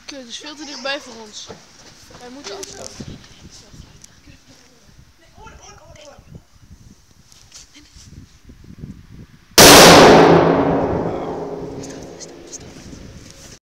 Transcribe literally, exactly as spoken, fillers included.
Kut, het is veel te dichtbij voor ons. Wij moeten afstaan.